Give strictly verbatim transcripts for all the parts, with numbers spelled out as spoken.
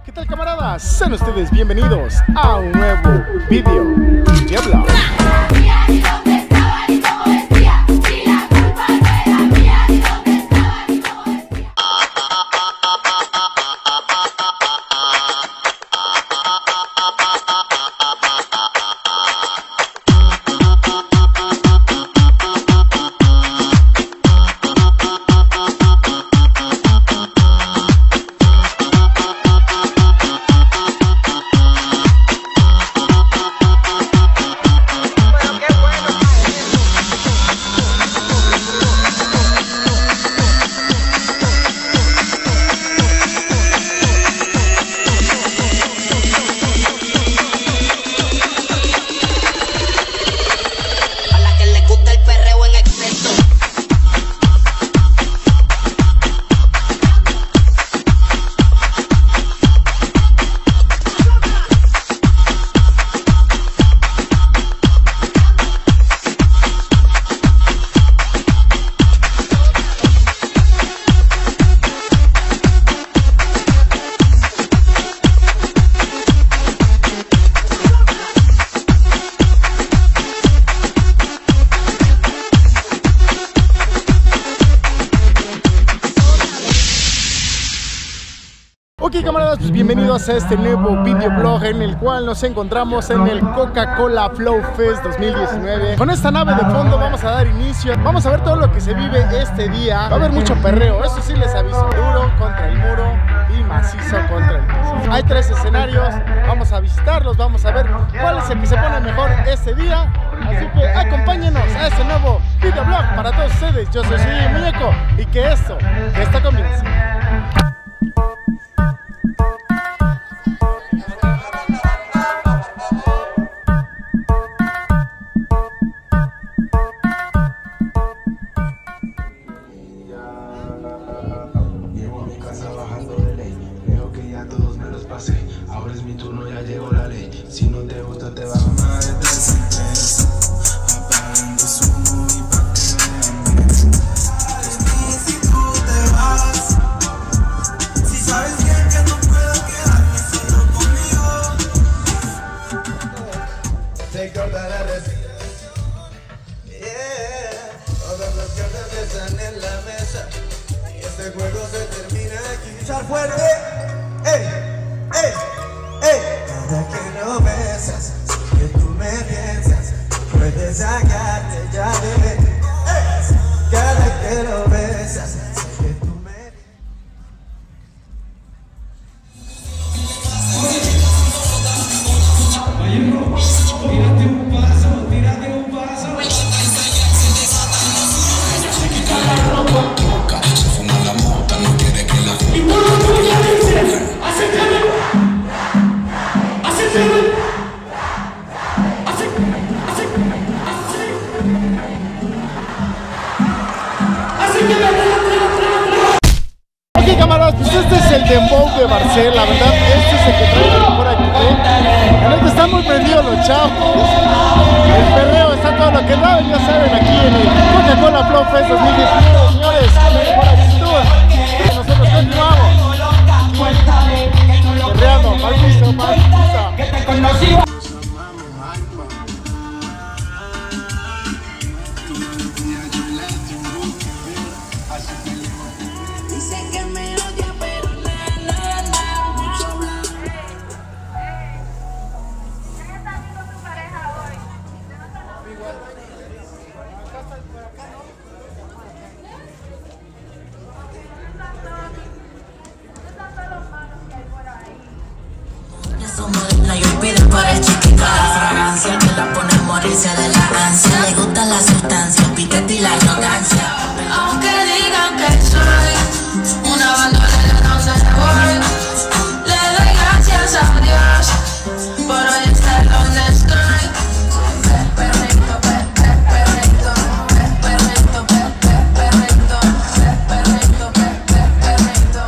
¿Qué tal, camaradas? Sean ustedes bienvenidos a un nuevo video videoblog. Ok, camaradas, pues bienvenidos a este nuevo videoblog en el cual nos encontramos en el Coca-Cola Flow Fest dos mil diecinueve. Con esta nave de fondo vamos a dar inicio, vamos a ver todo lo que se vive este día. Va a haber mucho perreo, eso sí les aviso, duro contra el muro y macizo contra el piso. Hay tres escenarios, vamos a visitarlos, vamos a ver cuál es el que se pone mejor este día. Así que acompáñenos a este nuevo videoblog para todos ustedes. Yo soy Suyi Muñeco y que esto, que esta comience. Ahora es mi turno, ya llegó la ley. Si no te gusta te vas a amar de cerveza. Apagando su y pa' que vean. Y si tú te vas, si sabes bien que no puedo quedarme solo conmigo. Take all that I yeah. Todas las cartas están en la mesa y este juego se termina aquí. ¡Echar fuerte! ¡Ey! ¡Ey! ¡Ey! Cada que lo besas, sé que tú me piensas, puedes sacarte ya de mí. ¡Ey! Cada que lo besas, sé que tú me tírate un paso, tírate un paso. Se fuma la mota, no quiere que la y por lo que ya dices, acéptame. Ok, camaradas, pues este es el dembow de Barcel, la verdad, este es el que trae el mejor actitud. La neta están muy prendidos los chavos. El perreo está todo lo que da, ya saben, aquí en el Coca-Cola Flow Fest dos mil diecinueve, señores, con la mejor actitud. Nosotros continuamos. Perreando, mal piso, mal piso. La yo pido por el chiquito la fragancia que la pone a morirse de la ansia. Le gusta la sustancia, el piquete y la arrogancia. Aunque digan que soy una bandolera, no se voy. Le doy gracias a Dios por hoy estar donde estoy. Perrito, perrito, perrito, perrito, perrito, perrito, perrito.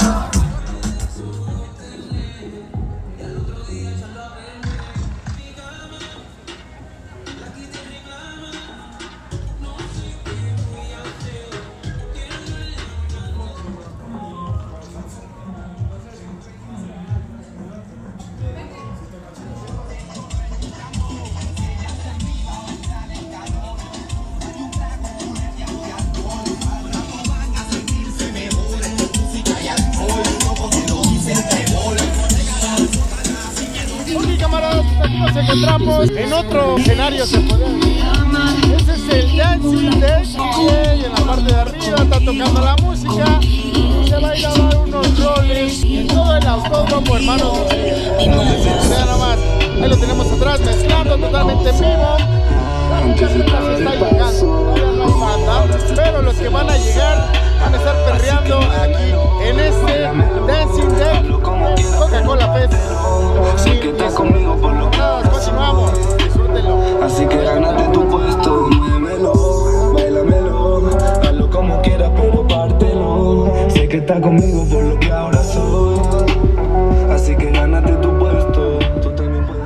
nos encontramos en otro escenario, se podría decir. Este es el Dancing Deck y en la parte de arriba está tocando la música y se va a ir a dar unos roles en todo el autódromo, hermanos. Vean nomás, ahí lo tenemos atrás mezclando totalmente en vivo. Mucha gente se está llegando, todavía no hay banda, pero los que van a llegar van a estar perreando aquí en este Dancing Deck Coca-Cola Fest dos mil diecinueve. Nada, continuamos, disfrútenlo. Así que gánate tu puesto, muévelo, bailamelo, hazlo como quieras pero pártelo. Sé que estás conmigo por lo que ahora soy, así que gánate tu puesto, tú también puedes.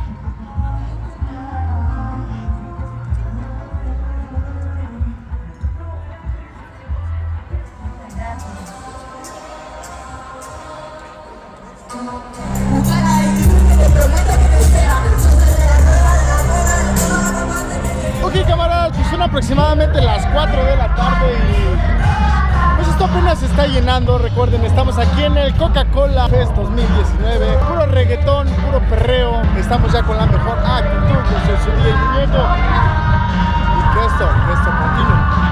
Ok, camaradas, pues son aproximadamente las cuatro de la tarde y pues esto apenas se está llenando. Recuerden, estamos aquí en el Coca-Cola Fest dos mil diecinueve, puro reggaetón, puro perreo. Estamos ya con la mejor actitud. Yo soy su D J Muñeco y que esto, que esto continúe.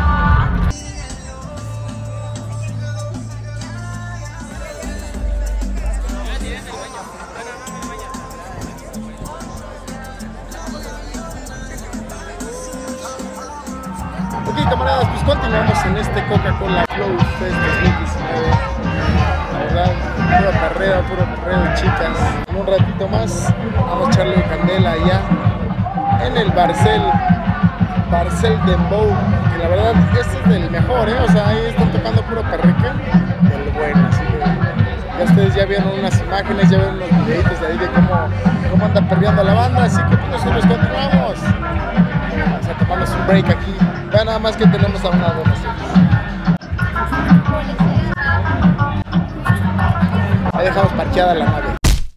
Ok, camaradas, pues continuamos en este Coca-Cola Flow Fest dos mil diecinueve. La verdad, puro perreo, puro perreo, chicas. En un ratito más vamos a echarle candela allá en el Barcel, Barcel Dembow, que la verdad este es del mejor, ¿eh? O sea, ahí están tocando puro perreque del bueno, así que ya ustedes ya vieron unas imágenes, ya vieron unos videitos de ahí de cómo, cómo anda perreando la banda, así que pues nosotros continuamos. Vamos a tomarnos un break aquí. Vean nada más que tenemos a una de nosotros. Ahí dejamos parqueada la nave.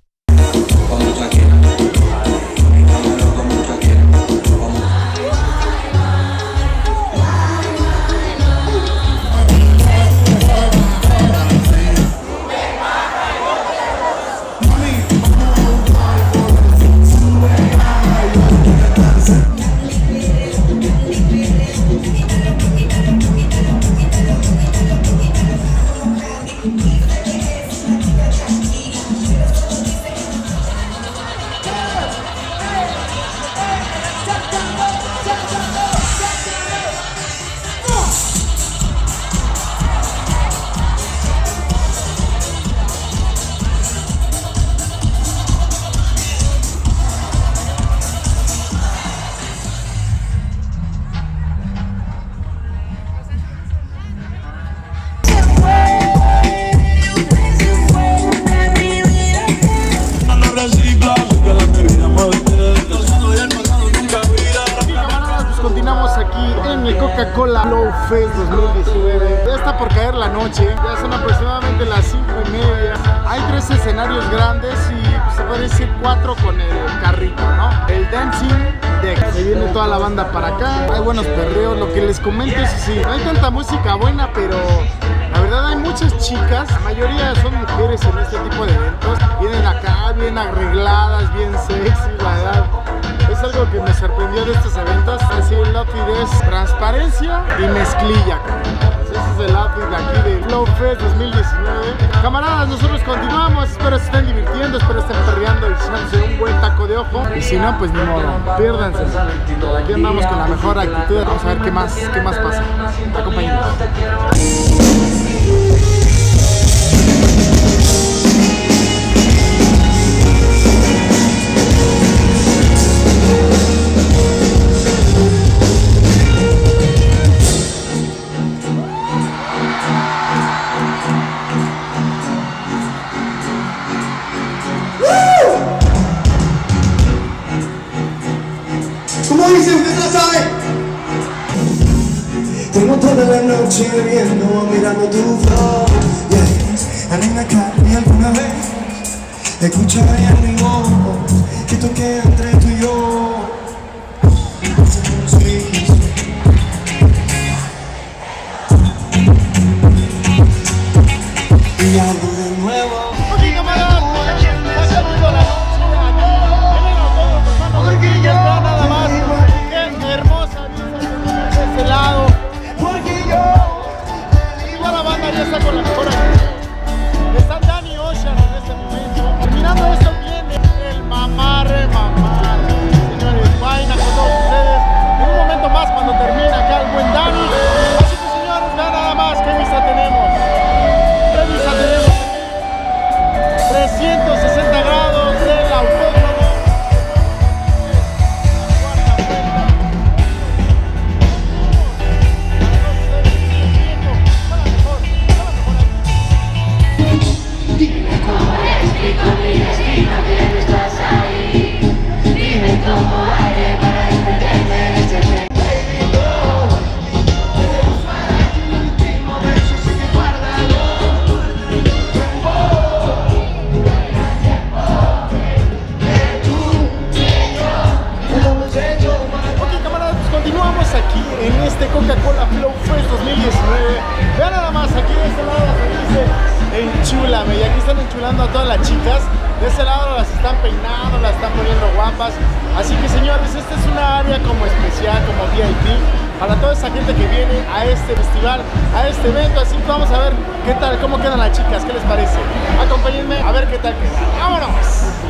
Coca-Cola Flow Fest dos mil diecinueve. Ya está por caer la noche, ya son aproximadamente las cinco y media. Hay tres escenarios grandes y pues, se puede decir cuatro con el carrito, ¿no? El Dancing Deck. Se viene toda la banda para acá, hay buenos perreos, lo que les comento es sí, no hay tanta música buena, pero la verdad hay muchas chicas, la mayoría son mujeres en este tipo de eventos. Vienen acá bien arregladas, bien sexy, la verdad. Es algo que me sorprendió de estos eventos. Así el outfit es transparencia y mezclilla. Ese es el outfit de aquí de Flow Fest dos mil diecinueve. Camaradas, nosotros continuamos. Espero se estén divirtiendo, espero estén perreando y echándose un buen taco de ojo. Y si no, pues ni modo, piérdanse. Aquí andamos con la mejor actitud. Vamos a ver qué más, qué más pasa. Acompáñenos. ¿Cómo dice? ¿Usted la sabe? Tengo toda la noche viendo, mirando tu flow, yeah. Nena, Cali, alguna vez escucharía mi voz que toque entre tú y yo. Y algo de nuevo. Ok, camaradas, pasando la noche aquí en el autódromo cuando termina acá el buen Dani. Así que señores, vean nada más qué vista tenemos. ¿Qué vista tenemos? trescientos sesenta grados del autódromo. En este Coca-Cola Flow Fest dos mil diecinueve. Vean nada más, aquí de este lado se dice enchúlame, y aquí están enchulando a todas las chicas. De este lado las están peinando, las están poniendo guapas. Así que señores, esta es una área como especial, como V I P para toda esa gente que viene a este festival, a este evento. Así que vamos a ver qué tal, cómo quedan las chicas, qué les parece. Acompáñenme a ver qué tal quedan. ¡Vámonos!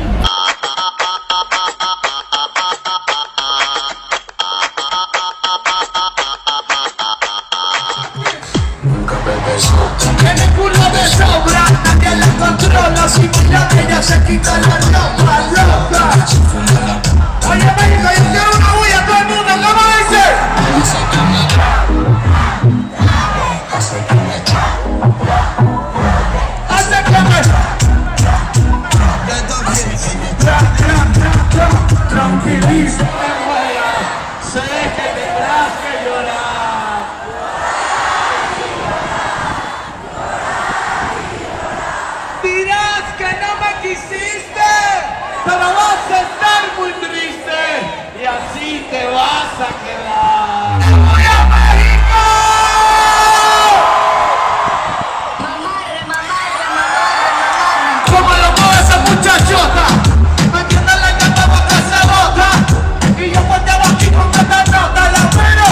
En el culo de sobra, nadie la controla. Si mira que ella se quita la ropa loca. Oye, México, yo quiero una bulla a todo el mundo, ¿cómo dice? Acércame. Tranquilízate, güey. Sé que tendrás que llorar. Dirás que no me quisiste, pero vas a estar muy triste y así te vas a quedar. ¡Viva México! Mamarre, mamarre, mamarre, mamarre. ¿Cómo lo mueve esa muchachota? ¿Me entiendes la que estamos que se bota? Y yo ponteaba aquí con esta nota, la pero.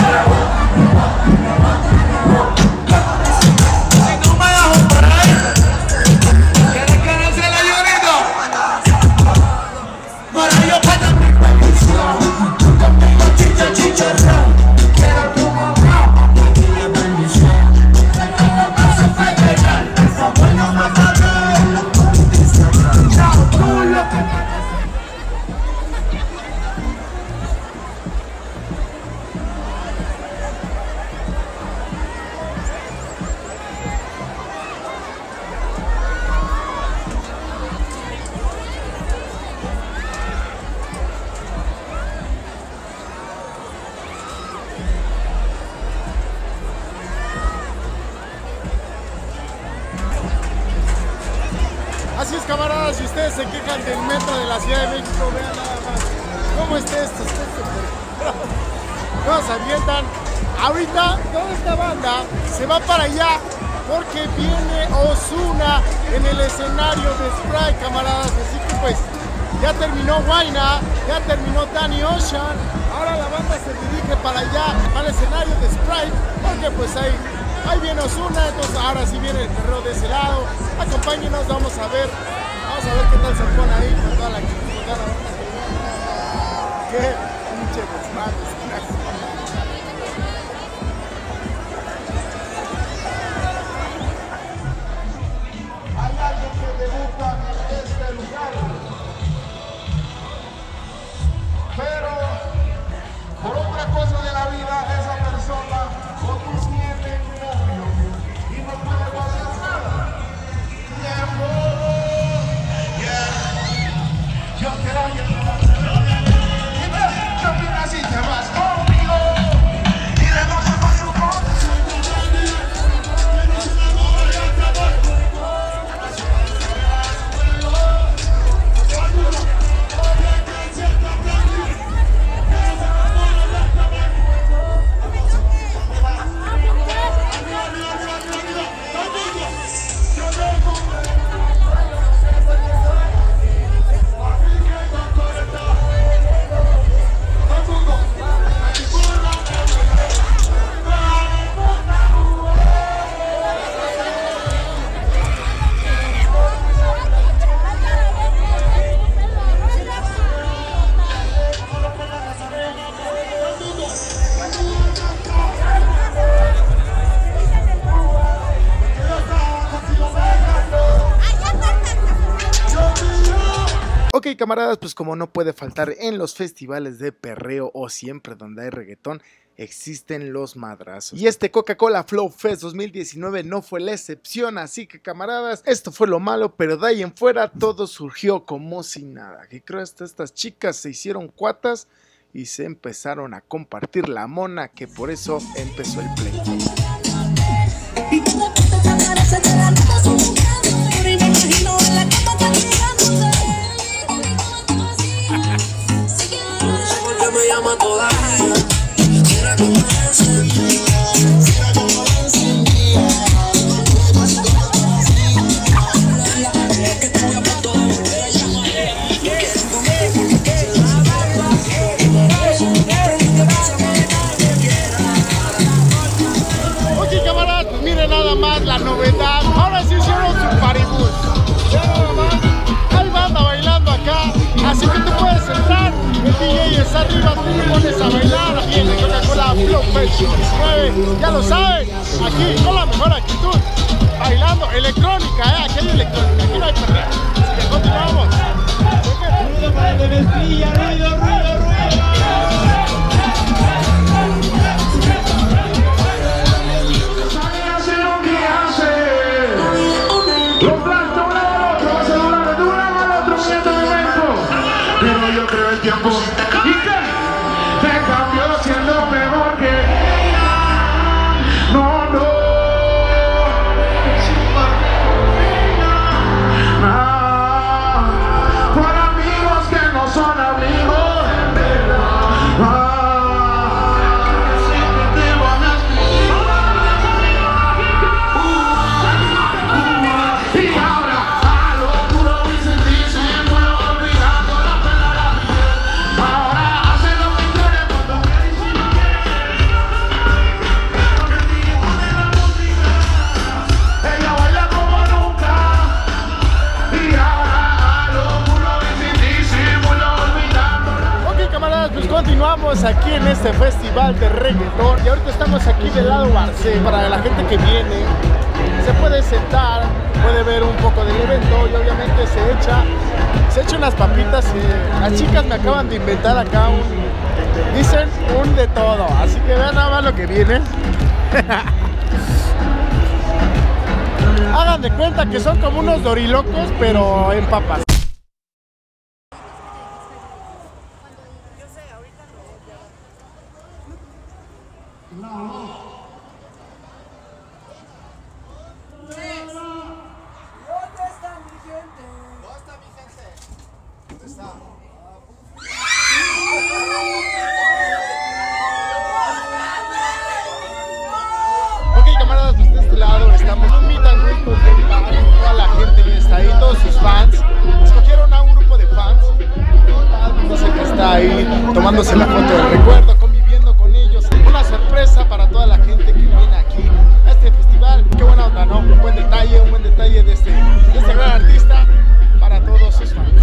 Si tú me das un por ahí. Para yo pagar mi bendición, conmigo chicha chicharrón, quiero tu mamá, mi bendición. No se puede pegar, esa buena mamada. Chao, tú lo que Así es, camaradas, si ustedes se quejan del metro de la Ciudad de México, vean nada más cómo está esto, está súper bravo. Nos avientan. Ahorita toda esta banda se va para allá porque viene Ozuna en el escenario de Sprite, camaradas. Así que pues ya terminó Guayna, ya terminó Danny Ocean. Ahora la banda se dirige para allá, al escenario de Sprite, porque pues ahí Ahí viene Ozuna, entonces ahora sí viene el perreo de ese lado. Acompáñenos, vamos a ver, vamos a ver qué tal se pone ahí con toda la actitud, con toda la banda que viene. Qué pinche desmadre, gracias. Hay alguien que te gusta en este lugar, pero por otra cosa de la vida, esa persona o tú tienes novio y no puedes hacer nada. Tiempo, yeah. Yo quiero llevar, yo mira si te vas conmigo. Ok, camaradas, pues como no puede faltar en los festivales de perreo o siempre donde hay reggaetón, existen los madrazos. Y este Coca-Cola Flow Fest dos mil diecinueve no fue la excepción, así que camaradas, esto fue lo malo, pero de ahí en fuera todo surgió como si nada. Que creo que estas chicas se hicieron cuatas y se empezaron a compartir la mona, que por eso empezó el play. Me llama toda quiera Ok, camaradas, pues miren nada más la novedad. Ahora sí hicieron su paribus. Ya nada más, hay banda bailando acá, así que tú puedes entrar. El D J está arriba, tú te pones a bailar aquí en el Coca-Cola Flow Fest diecinueve, ya lo sabes, aquí con la mejor actitud, bailando electrónica, ¿eh? Aquí hay electrónica, aquí no hay perreo, así que continuamos. Ruido, ruido, ruido, ruido. Continuamos aquí en este festival de reggaetón y ahorita estamos aquí del lado Barcé. Para la gente que viene se puede sentar, puede ver un poco del evento y obviamente se echa se echa unas papitas y las chicas me acaban de inventar acá un, dicen un de todo, así que vean nada más lo que viene. Hagan de cuenta que son como unos dorilocos pero en papas. Ok, camaradas, pues de este lado estamos en un meet and greet con toda la gente que está ahí, todos sus fans. Escogieron a un grupo de fans, no sé qué está ahí tomándose la foto del recuerdo, conviviendo con ellos. Una sorpresa para toda la gente que viene aquí a este festival. Qué buena onda, ¿no? Un buen detalle, un buen detalle de este, de este gran artista para todos sus fans.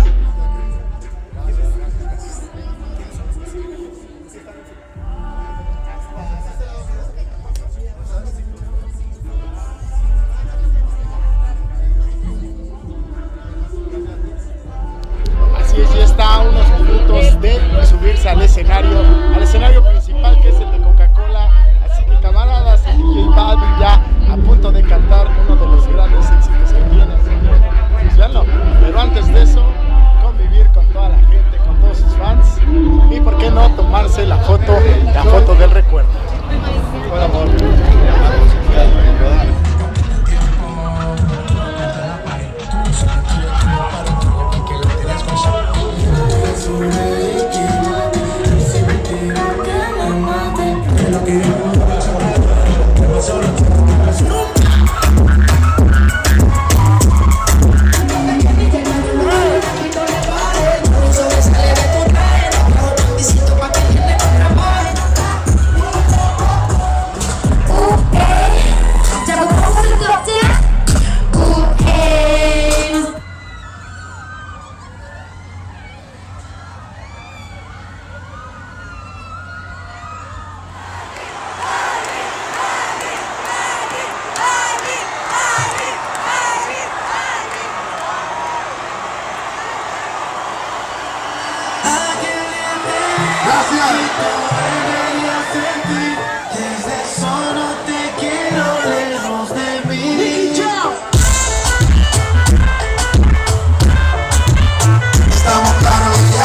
Así es, ya está a unos minutos de subirse al escenario, al escenario principal, que es el de Coca-Cola. Así que camaradas, el D J Balvin ya a punto de cantar uno de los grandes éxitos que tiene. Pues veanlo, pero antes de eso, convivir con toda la gente, con todos sus fans y por qué no tomarse la foto, la foto del recuerdo. Hola, amor. especial. Desde solo te quiero lejos de mí. Estamos claros ya.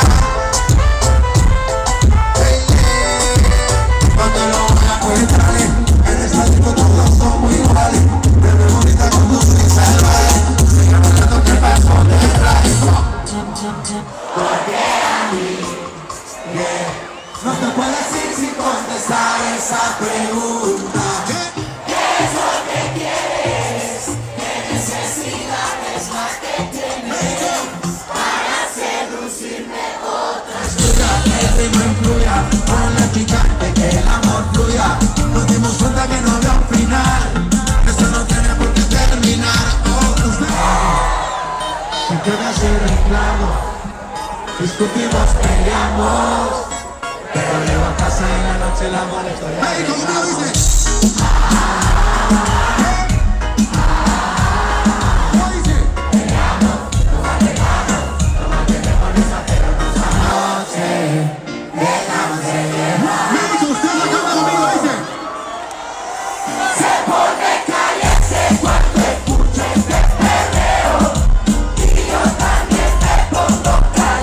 Hey, yeah. Cuando lo voy a encontrar, en el salito todos somos iguales. Bebé bonita con tu sonrisa salvaje. Sigue hablando que pasó de raíz. Porque a mí, yeah, no te puedo decir sin contestar esa pregunta. ¿Qué es lo que quieres? ¿Qué necesidades más que tienes para seducirme otra? Estudia que el ritmo influya, ponle picante que el amor fluya. Nos dimos cuenta que no había un final, esto no tiene por qué terminar. Oh, usted se queda así reclamo. Discutimos, peleamos, pero llego a casa y en la noche la molesto. ¡Hey, cómo te lo dices! ¿Cómo dice? Peleamos, nos arreglamos, nos mantenemos en esa pero nos anoche, dejamos de llevar. Médico, usted lo acaba conmigo, dice. Se pone caliente cuando escucho este perreo, y yo también me pongo.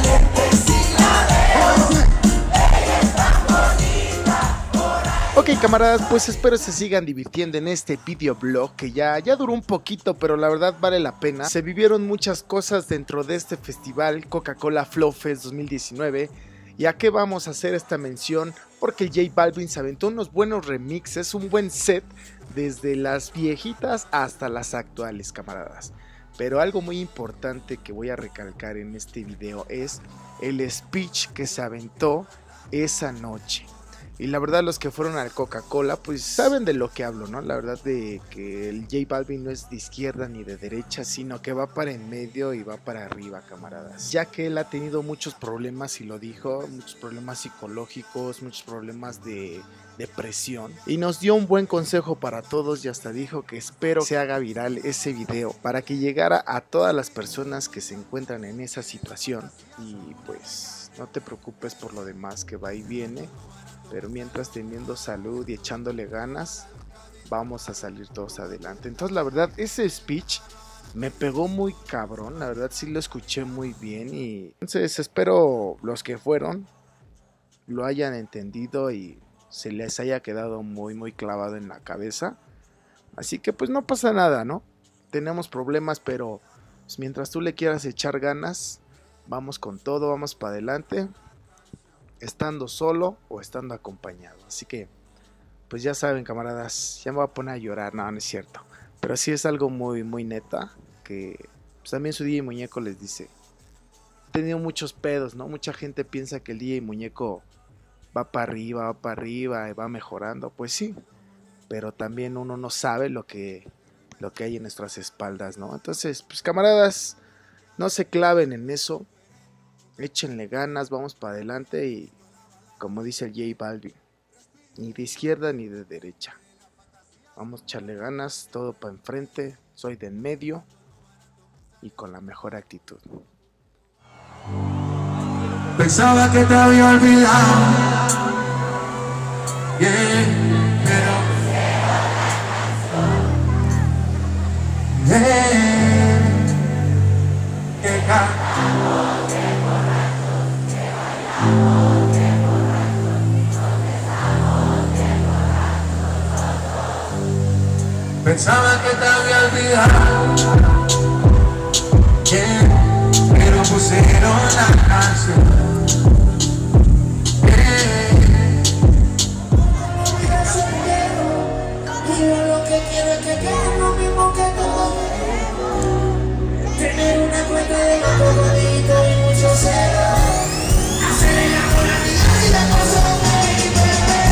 Ok, camaradas, pues espero se sigan divirtiendo en este videoblog que ya, ya duró un poquito, pero la verdad vale la pena. Se vivieron muchas cosas dentro de este festival Coca-Cola Flow Fest dos mil diecinueve. ¿Y a qué vamos a hacer esta mención? Porque J Balvin se aventó unos buenos remixes, un buen set desde las viejitas hasta las actuales, camaradas. Pero algo muy importante que voy a recalcar en este video es el speech que se aventó esa noche. Y la verdad los que fueron al Coca-Cola pues saben de lo que hablo, ¿no? La verdad de que el J Balvin no es de izquierda ni de derecha, sino que va para en medio y va para arriba, camaradas. Ya que él ha tenido muchos problemas, y lo dijo, muchos problemas psicológicos, muchos problemas de depresión. Y nos dio un buen consejo para todos y hasta dijo que espero se haga viral ese video para que llegara a todas las personas que se encuentran en esa situación. Y pues no te preocupes por lo demás que va y viene. Pero mientras teniendo salud y echándole ganas, vamos a salir todos adelante. Entonces la verdad, ese speech me pegó muy cabrón. La verdad sí lo escuché muy bien. Y entonces espero los que fueron lo hayan entendido y se les haya quedado muy muy clavado en la cabeza. Así que pues no pasa nada, ¿no? Tenemos problemas, pero pues, mientras tú le quieras echar ganas, vamos con todo, vamos para adelante. Estando solo o estando acompañado. Así que, pues ya saben, camaradas, ya me voy a poner a llorar. No, no es cierto. Pero sí es algo muy, muy neta. Que pues, también su D J Muñeco les dice. He tenido muchos pedos, ¿no? Mucha gente piensa que el D J Muñeco va para arriba, va para arriba y va mejorando. Pues sí. Pero también uno no sabe lo que, lo que hay en nuestras espaldas, ¿no? Entonces, pues camaradas, no se claven en eso. Échenle ganas, vamos para adelante y como dice el J Balvin, ni de izquierda ni de derecha. Vamos a echarle ganas, todo para enfrente, soy de en medio y con la mejor actitud. Pensaba que te había olvidado, yeah, pero yeah, que cantamos. Pensaba que te había olvidado, yeah, pero pusieron la canción, yeah. Yo lo que quiero es que quede lo mismo que todo. Tener una cuenta de banco bonita y mucho cero. Hacer el amor a mi vida y la cosa de mi bebé.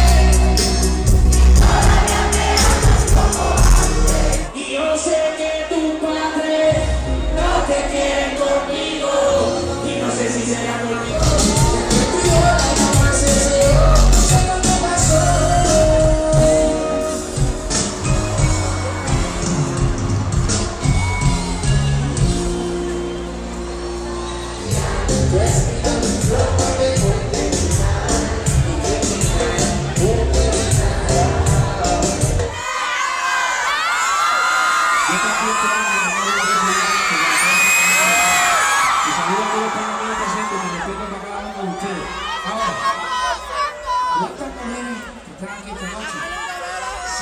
Yo sé que tu padre no te quiere conmigo y no sé si será conmigo. Tú y yo no más eso, no sé lo que pasó. Respirando, no me condenas.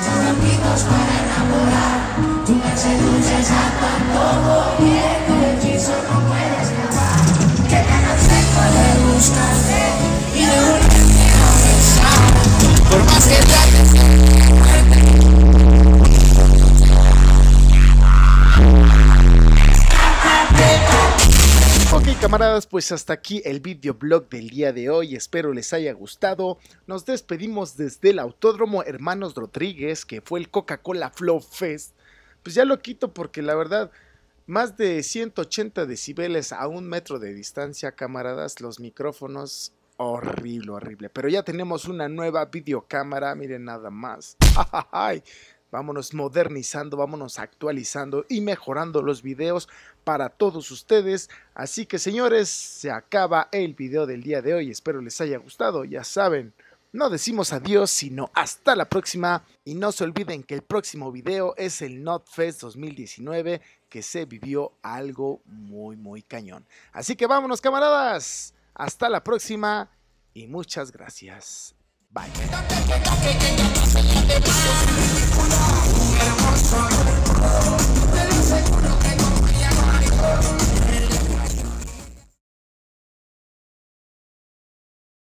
son amigos para enamorar. Tú me seduces a tu antojo y de tu hechizo no puedes escapar. Que ganas seco de buscarte y de volverte a besar. Por más que trates de muerte. Ok, camaradas, pues hasta aquí el videoblog del día de hoy, espero les haya gustado. Nos despedimos desde el Autódromo Hermanos Rodríguez, que fue el Coca-Cola Flow Fest. Pues ya lo quito porque la verdad, más de ciento ochenta decibeles a un metro de distancia, camaradas, los micrófonos, horrible, horrible. Pero ya tenemos una nueva videocámara, miren nada más. ¡Ay! Vámonos modernizando, vámonos actualizando y mejorando los videos para todos ustedes. Así que señores, se acaba el video del día de hoy. Espero les haya gustado. Ya saben, no decimos adiós, sino hasta la próxima. Y no se olviden que el próximo video es el NotFest dos mil diecinueve, que se vivió algo muy, muy cañón. Así que vámonos, camaradas. Hasta la próxima y muchas gracias. Bye.